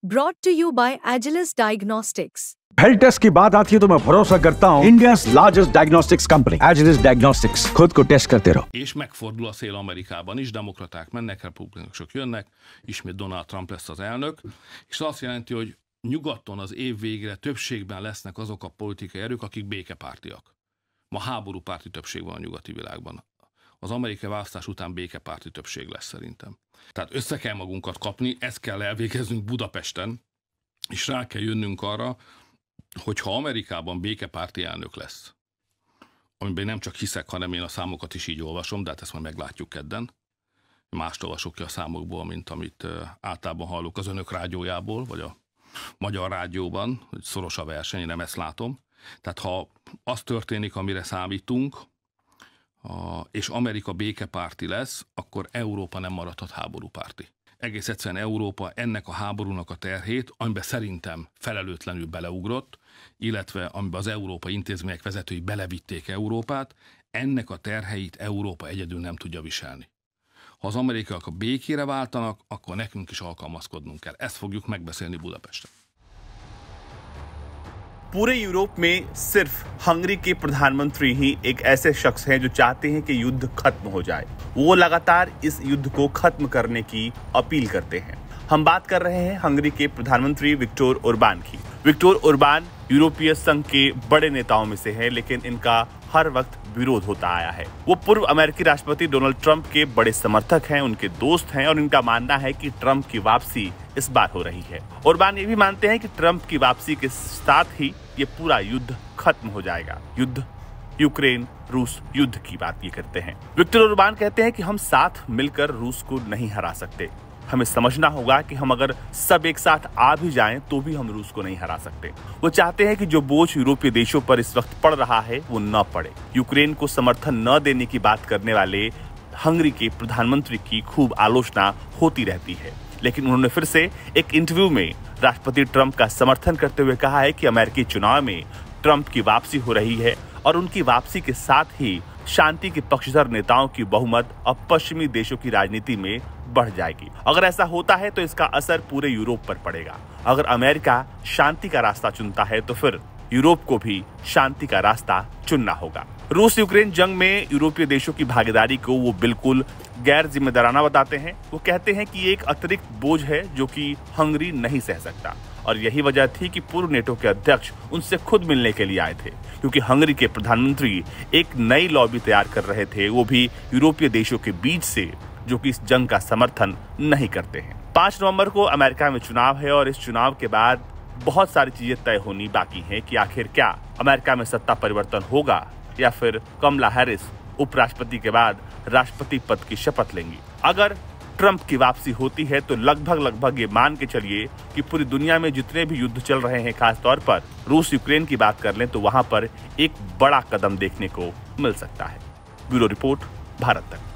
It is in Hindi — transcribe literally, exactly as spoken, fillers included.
Brought to you by Agilus Diagnostics. Health test की बात आती है तो मैं भरोसा करता हूँ India's largest diagnostics company, Agilus Diagnostics. खुद को टेस्ट करते रहो. És megfordul a szél Amerikában is, demokraták mennek, republikánusok jönnek, ismét Donald Trump lesz az elnök, és azt jelenti, hogy nyugaton az év végére többségben lesznek azok a politikai erők, akik békepártiak. Ma háborúpárti többség van a nyugati világban. Az amerikai választás után békepárti többség lesz szerintem. Tehát össze kell magunkat kapni, ezt kell elvégeznünk Budapesten, és rá kell jönnünk arra, hogyha Amerikában békepárti elnök lesz, amiben nem csak hiszek, hanem én a számokat is így olvasom, de hát ezt majd meglátjuk kedden. Mást olvasok ki a számokból, mint amit általában hallok az önök rádiójából, vagy a magyar rádióban, hogy szoros a verseny, én nem ezt látom. Tehát ha az történik, amire számítunk, és Amerika békepárti lesz, akkor Európa nem maradhat háborúpárti. Egész egyszerűen Európa ennek a háborúnak a terhét, amiben szerintem felelőtlenül beleugrott, illetve amiben az európai intézmények vezetői belevitték Európát, ennek a terheit Európa egyedül nem tudja viselni. Ha az amerikaiak a békére váltanak, akkor nekünk is alkalmazkodnunk kell. Ezt fogjuk megbeszélni Budapesten. पूरे यूरोप में सिर्फ हंगरी के प्रधानमंत्री ही एक ऐसे शख्स हैं जो चाहते हैं कि युद्ध खत्म हो जाए। वो लगातार इस युद्ध को खत्म करने की अपील करते हैं। हम बात कर रहे हैं हंगरी के प्रधानमंत्री विक्टोर ओरबान की। विक्टोर ओरबान यूरोपीय संघ के बड़े नेताओं में से है, लेकिन इनका हर वक्त विरोध होता आया है। वो पूर्व अमेरिकी राष्ट्रपति डोनाल्ड ट्रंप के बड़े समर्थक हैं, उनके दोस्त हैं और इनका मानना है कि ट्रंप की वापसी इस बार हो रही है। ओरबान ये भी मानते हैं कि ट्रंप की वापसी के साथ ही ये पूरा युद्ध खत्म हो जाएगा। युद्ध यूक्रेन रूस युद्ध की बात ये करते हैं। विक्टोर ओरबान कहते हैं कि हम साथ मिलकर रूस को नहीं हरा सकते। हमें समझना होगा कि हम अगर सब एक साथ आ भी जाएं तो भी हम रूस को नहीं हरा सकते। वो चाहते हैं कि जो बोझ यूरोपीय देशों पर इस वक्त पड़ रहा है वो न पड़े। यूक्रेन को समर्थन न देने की बात करने वाले हंगरी के प्रधानमंत्री की खूब आलोचना होती रहती है, लेकिन उन्होंने फिर से एक इंटरव्यू में राष्ट्रपति ट्रंप का समर्थन करते हुए कहा है कि अमेरिकी चुनाव में ट्रंप की वापसी हो रही है और उनकी वापसी के साथ ही शांति के पक्षधर नेताओं की बहुमत अब पश्चिमी देशों की राजनीति में बढ़ जाएगी। अगर ऐसा होता है तो इसका असर पूरे यूरोप पर पड़ेगा। अगर अमेरिका शांति का रास्ता चुनता है तो फिर यूरोप को भी शांति का रास्ता चुनना होगा। रूस यूक्रेन जंग में यूरोपीय देशों की भागीदारी को वो बिल्कुल गैर जिम्मेदाराना बताते हैं। वो कहते हैं कि एक अतिरिक्त बोझ है जो कि हंगरी नहीं सह सकता, और यही वजह थी कि पूर्व नेटो के अध्यक्ष उनसे खुद मिलने के लिए आए थे, क्योंकि हंगरी के प्रधानमंत्री एक नई लॉबी तैयार कर रहे थे, वो भी यूरोपीय देशों के बीच से, जो कि इस जंग का समर्थन नहीं करते हैं। पांच नवंबर को अमेरिका में चुनाव है और इस चुनाव के बाद बहुत सारी चीजें तय होनी बाकी हैं कि आखिर क्या अमेरिका में सत्ता परिवर्तन होगा या फिर कमला हैरिस उपराष्ट्रपति के बाद राष्ट्रपति पद की शपथ लेंगी। अगर ट्रंप की वापसी होती है तो लगभग लगभग ये मान के चलिए कि पूरी दुनिया में जितने भी युद्ध चल रहे हैं, खास तौर पर रूस यूक्रेन की बात कर लें तो वहां पर एक बड़ा कदम देखने को मिल सकता है। ब्यूरो रिपोर्ट, भारत तक।